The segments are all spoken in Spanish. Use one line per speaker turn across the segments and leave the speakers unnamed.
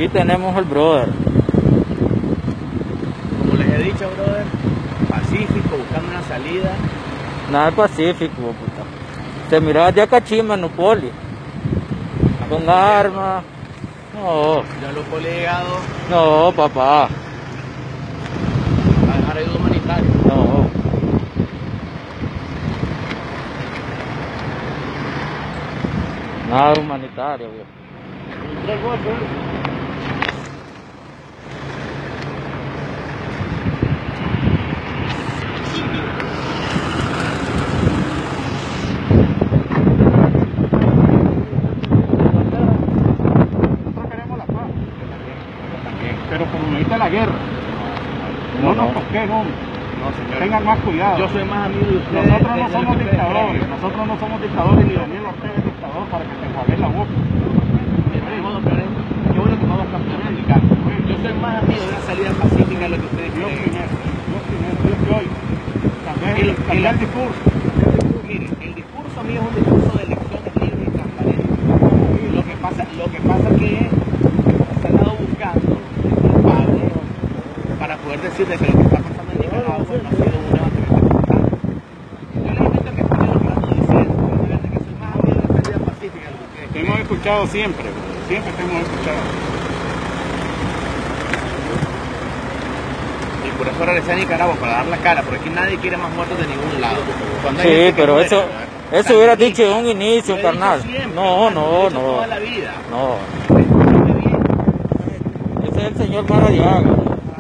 Aquí tenemos al brother.
Como les he dicho, brother, pacífico, buscando una salida.
Nada pacífico, puta. Se miraba de Acachima, no poli. Con armas. No,
Ya lo he llegado
no, papá.
a dejar ayuda humanitaria.
No. Nada humanitario, güey.
Pero promoviste la guerra. No nos toquen, hombre.
No, señor.
Tengan más cuidado.
Yo soy más amigo de ustedes.
Nosotros no
de
somos
lo que ustedes
dictadores.
creen.
Nosotros no somos dictadores ni Daniel Ortega es dictador para que te enjuaguen la boca.
De modo, pero qué bueno que vamos a campeonar. Yo soy más amigo de una salida pacífica de lo que ustedes
Dios
creen.
primero. Dios primero. Dios que hoy. Cambiar el discurso.
Miren, el discurso mío es un discurso de elecciones libres y transparentes. Lo que pasa que se han dado buscando culpables para poder decir de que lo que está pasando en Nicaragua no ha sido un levantamiento espontáneo. Yo les invito a que escuchen lo que ando diciendo, para que soy más amigo de la salida pacífica de lo que ustedes
Te hemos escuchado siempre, bro. Siempre te hemos escuchado.
Y por eso regresé a Nicaragua, para dar la cara, porque aquí nadie quiere más muertos de ningún lado. Cuando hay
Sí,
gente que
pero
muere,
eso hubiera dicho en un inicio,
lo he dicho
carnal.
siempre,
No,
lo he
no,
dicho
no.
toda la vida.
No.
Escúchame bien.
Ese es el señor Maradiaga.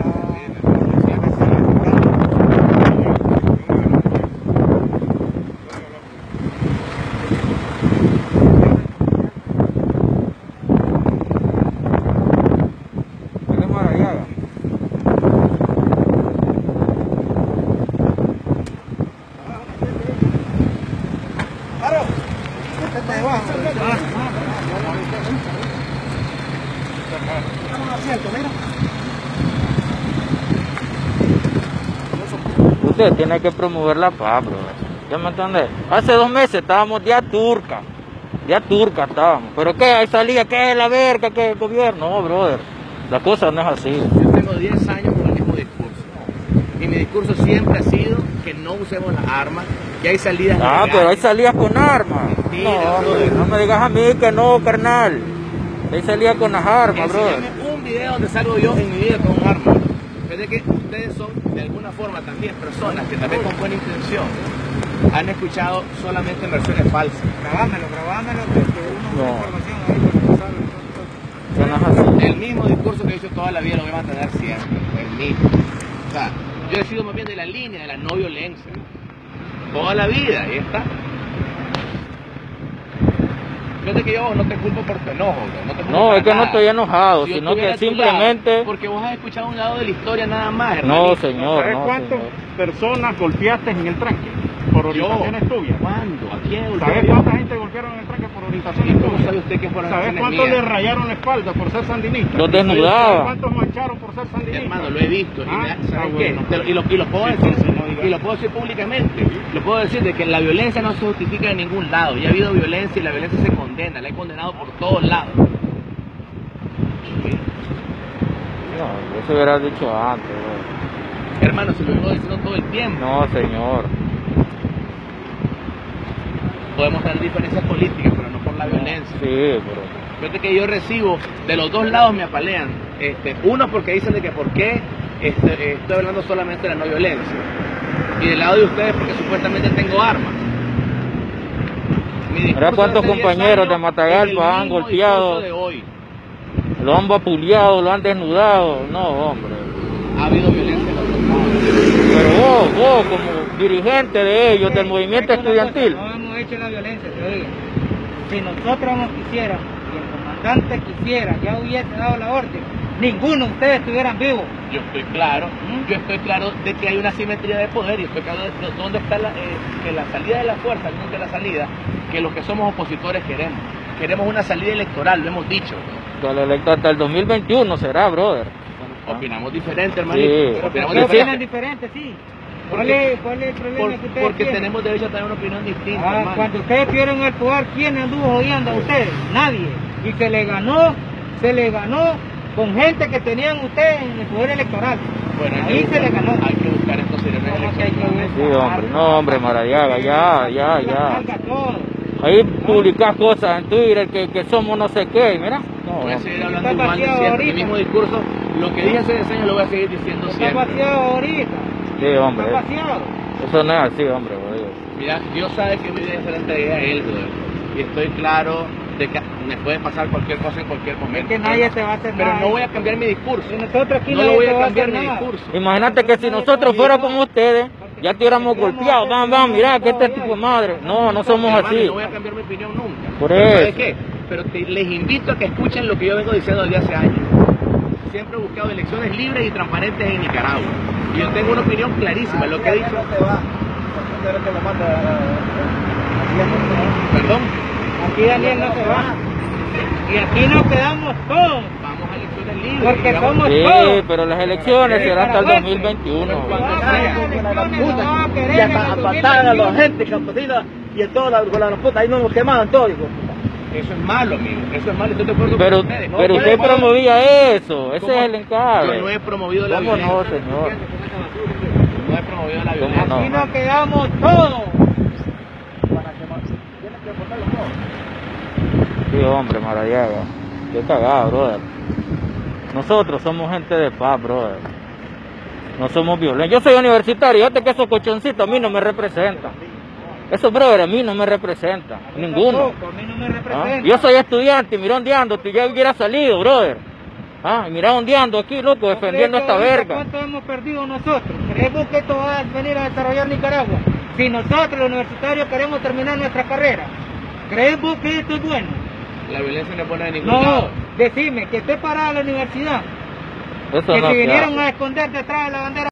Él es Maradiaga. Usted tiene que promover la paz, bro. ¿Ya me entiendes? Hace 2 meses estábamos día turca estábamos. ¿Pero qué? Ahí salía, ¿qué? La verga, ¿qué? El gobierno. No, brother. La cosa no es así.
Yo tengo 10 años con el mismo discurso. Y mi discurso siempre ha sido que no usemos las armas, que hay salidas legales.
Pero hay salidas con armas.
Mentira,
No,
brother.
no me digas a mí que no, carnal. Hay salidas con las armas, brother.
Enséñame un video donde salgo yo en mi vida con un arma. Es de que ustedes son de alguna forma también personas que tal vez con buena intención han escuchado solamente versiones falsas.
Grabámelo, porque uno
No.
información ahí para que sabe.
Eso no es así.
El mismo discurso que he hecho toda la vida lo voy a mantener siempre. El mismo. O sea, yo he sido más bien de la línea de la no violencia. Toda la vida, ahí está. Fíjate que yo no te culpo por tu enojo, bro. No te culpo
No,
para
es que no
nada.
estoy enojado,
Si yo
sino
estuviera
que
a tu
simplemente...
lado, porque vos has escuchado un lado de la historia nada más,
No,
hermanito.
señor,
¿Sabes
no,
cuántas
señor.
personas golpeaste en el tranque? Por orientaciones tuyas.
¿Cuándo? ¿A quién?
¿Sabes cuánta gente golpearon en el tranque por orientaciones
¿Cómo
tuyas?
sabe usted que fueron
¿Sabes
acciones
cuántos
mías?
le rayaron la espalda por ser sandinistas?
Los desnudaban.
¿Sabes cuántos marcharon por ser sandinistas?
Hermano, lo he visto. ¿Sabes qué?
Bueno.
Y lo puedo
Sí,
decir.
entonces no digas.
Y lo puedo decir públicamente. Lo puedo decir de que la violencia no se justifica en ningún lado. Ya ha habido violencia y la violencia se condena. La he condenado por todos lados.
No, eso hubiera dicho antes, bro.
Hermano, se lo vengo diciendo todo el tiempo.
No, señor.
Podemos tener diferencias políticas, pero no por la violencia.
Sí, pero...
Fíjate que yo recibo, de los dos lados me apalean. Uno porque dicen de que por qué estoy hablando solamente de la no violencia. Y del lado de ustedes porque supuestamente tengo armas. Mi discurso
Mira cuántos
de hace 10
compañeros
años
de Matagalpa
es el
han
mismo
golpeado.
discurso de hoy.
Lo han vapuleado, lo han desnudado. No, hombre.
Ha habido violencia en los dos lados.
Pero vos como dirigente de ellos, del movimiento estudiantil,
No hemos hecho la violencia, te digo. Si nosotros no quisiéramos y el comandante quisiera, ya hubiese dado la orden, ninguno de ustedes estuvieran vivos.
Yo estoy claro de que hay una simetría de poder y estoy claro de dónde está que la salida de la fuerza, nunca la salida, que los que somos opositores queremos. Queremos una salida electoral, lo hemos dicho.
hasta el 2021 será, brother.
Opinamos diferente, hermanito.
Sí.
Opinamos
Pero
diferente.
opinan diferente, sí. ¿Cuál es el problema que ustedes
Porque
tienen?
tenemos derecho a tener una opinión distinta,
Ah,
hermano.
cuando ustedes estuvieron en el poder, ¿quién anduvo jodiendo a ustedes? Nadie. Y se le ganó con gente que tenían ustedes en el poder electoral.
Bueno,
Ahí se le ganó.
Hay que buscar entonces en las
¿Cómo que hay que
elecciones.
Sí, hombre, no, hombre, Maradiaga, ya.
Salga todo.
Ahí publicás cosas en Twitter que somos no sé qué, mira. No,
Voy a
hombre.
seguir hablando
Está
igual de
vaciado
siempre, mi
ahorita.
mismo discurso. Lo que dije hace 10 años lo voy a seguir diciendo
Está
siempre.
vaciado ahorita.
Sí, hombre.
Está vaciado.
Eso no es así, hombre, boludo.
Mira, Dios sabe que mi vida es diferente a él, brother. Y estoy claro de que me puede pasar cualquier cosa en cualquier momento.
Es que nadie te va a hacer
Pero
nada.
no voy a cambiar mi discurso.
Y nosotros aquí
No lo
nadie
voy
te
a
va
cambiar
hacer
mi
nada.
discurso.
Imagínate que si nosotros fuéramos como ustedes, ya estuviéramos golpeados, mira que este tipo de madre. No somos
Hermano,
así.
no voy a cambiar mi opinión nunca.
Por
Pero
eso.
¿sabes qué? Pero les invito a que escuchen lo que yo vengo diciendo desde hace años. Siempre he buscado elecciones libres y transparentes en Nicaragua. Y yo tengo una opinión clarísima. Lo que he dicho... Perdón.
Aquí Daniel no se va. Y aquí nos quedamos todos.
Vamos a elecciones libres.
Porque
digamos,
somos
Sí,
todos.
pero las elecciones serán hasta el 2021.
Y hasta
apartaban a la gente campesina y a toda la puta, ahí nos quemaban todo, hijo.
Eso es malo, amigo. Eso es malo. Estoy de acuerdo
Pero
con ustedes.
pero usted promovía eso, ese
¿Cómo?
es el encargo.
Yo no he promovido la
¿Cómo
violencia.
no, señor?
No he promovido la
¿Cómo
violencia.
no?
aquí nos quedamos todos.
Sí, hombre, Maradiaga. Qué cagado, brother. Nosotros somos gente de paz, brother. No somos violentos. Yo soy universitario, fíjate que esos cochoncitos a mí no me representan. Esos brother a mí no me representan, ninguno.
Tampoco, a mí no me
¿Ah?
representa.
Yo soy estudiante, mira ondeando, tú ya hubiera salido, brother. Ah, mira ondeando aquí, loco, defendiendo esta verga.
¿Cuánto hemos perdido nosotros? ¿Creemos que esto va a venir a desarrollar Nicaragua? Si nosotros, los universitarios, queremos terminar nuestra carrera, ¿creemos que esto es bueno?
La violencia no pone de ningún
No,
lado.
decime, que esté parada la universidad,
Eso
que
no
si
se
vinieron
hace.
a esconder detrás de la bandera